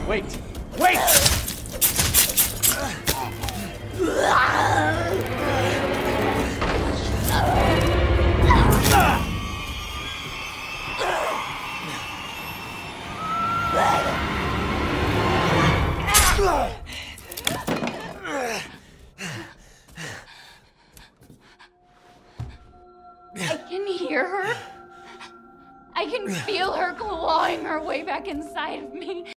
Wait! Wait! I can hear her. I can feel her clawing her way back inside of me.